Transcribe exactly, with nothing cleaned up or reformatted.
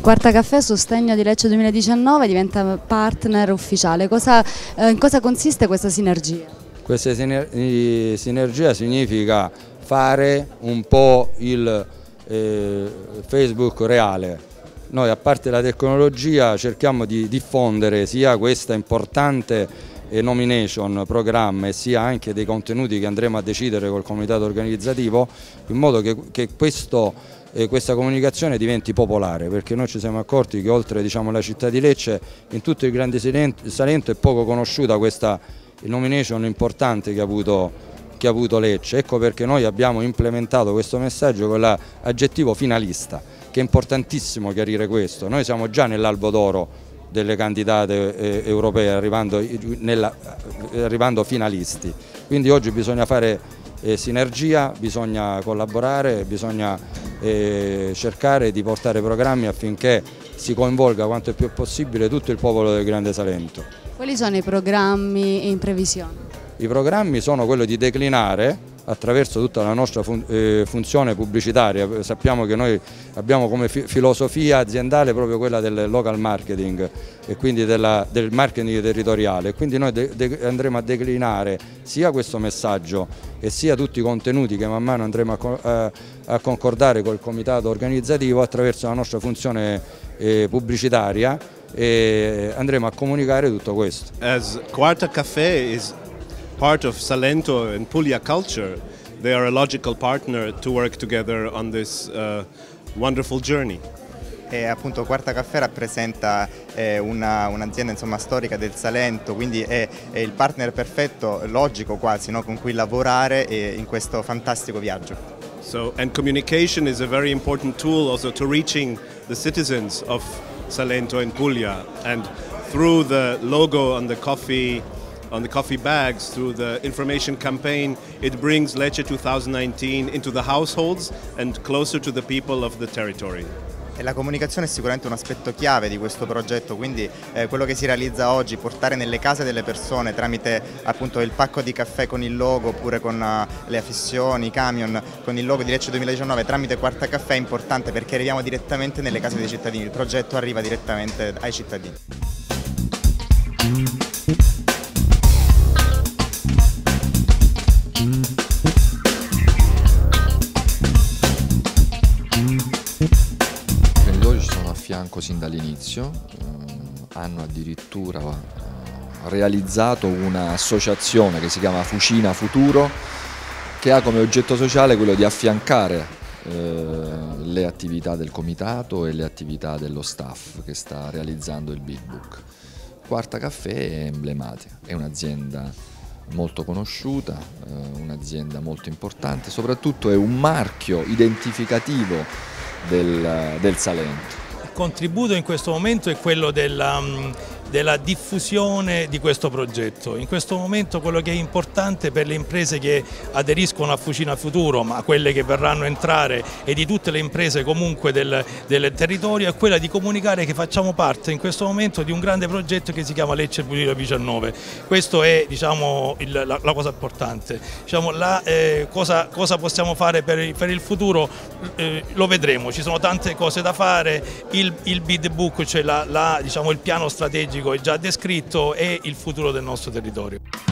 Quarta Caffè Sostegno di Lecce duemiladiciannove diventa partner ufficiale. Cosa, eh, in cosa consiste questa sinergia? Questa sinergia significa fare un po' il eh, Facebook reale. Noi, a parte la tecnologia, cerchiamo di diffondere sia questa importante eh, nomination programma e sia anche dei contenuti che andremo a decidere col comitato organizzativo, in modo che, che questo E questa comunicazione diventi popolare, perché noi ci siamo accorti che oltre, diciamo, la città di Lecce, in tutto il Grande Salento è poco conosciuta questa nomination importante che ha avuto, che ha avuto Lecce. Ecco perché noi abbiamo implementato questo messaggio con l'aggettivo finalista, che è importantissimo chiarire questo. Noi siamo già nell'albo d'oro delle candidate eh, europee, arrivando, nella, arrivando finalisti, quindi oggi bisogna fare eh, sinergia, bisogna collaborare, bisogna eh, cercare di portare programmi affinché si coinvolga quanto è più possibile tutto il popolo del Grande Salento. Quali sono i programmi in previsione? I programmi sono quello di declinare attraverso tutta la nostra fun eh, funzione pubblicitaria. Sappiamo che noi abbiamo come fi filosofia aziendale proprio quella del local marketing e quindi della, del marketing territoriale, quindi noi andremo a declinare sia questo messaggio e sia tutti i contenuti che man mano andremo a, co a, a concordare col comitato organizzativo attraverso la nostra funzione eh, pubblicitaria, e andremo a comunicare tutto questo. As Quarta Caffè is part of Salento and Puglia culture, they are a logical partner to work together on this uh, wonderful journey. E appunto Quarta Caffè rappresenta eh, un'azienda un storica del Salento, quindi è, è il partner perfetto, logico quasi, no? Con cui lavorare eh, in questo fantastico viaggio. So, and communication is a very important tool also to reaching the citizens of Salento and Puglia, and through the logo on the coffee on the coffee bags, through the information campaign, it brings Lecce twenty nineteen into the households and closer to the people of the territory. E la comunicazione è sicuramente un aspetto chiave di questo progetto, quindi eh, quello che si realizza oggi, portare nelle case delle persone tramite appunto il pacco di caffè con il logo, oppure con uh, le affissioni, i camion con il logo di Lecce duemiladiciannove tramite Quarta Caffè è importante, perché arriviamo direttamente nelle case dei cittadini, il progetto arriva direttamente ai cittadini. Fianco sin dall'inizio, eh, hanno addirittura eh, realizzato un'associazione che si chiama Fucina Futuro, che ha come oggetto sociale quello di affiancare eh, le attività del comitato e le attività dello staff che sta realizzando il Big Book. Quarta Caffè è emblematica, è un'azienda molto conosciuta, eh, un'azienda molto importante, soprattutto è un marchio identificativo del, del Salento. Il contributo in questo momento è quello della, della diffusione di questo progetto. In questo momento quello che è importante per le imprese che aderiscono a Fucina Futuro, ma quelle che verranno a entrare, e di tutte le imprese comunque del, del territorio, è quella di comunicare che facciamo parte in questo momento di un grande progetto che si chiama Lecce duemiladiciannove. Questo è, diciamo, il, la, la cosa importante. Diciamo, la, eh, cosa, cosa possiamo fare per, per il futuro eh, lo vedremo, ci sono tante cose da fare. Il Il Big Book, cioè la, la, diciamo, il piano strategico è già descritto, e il futuro del nostro territorio.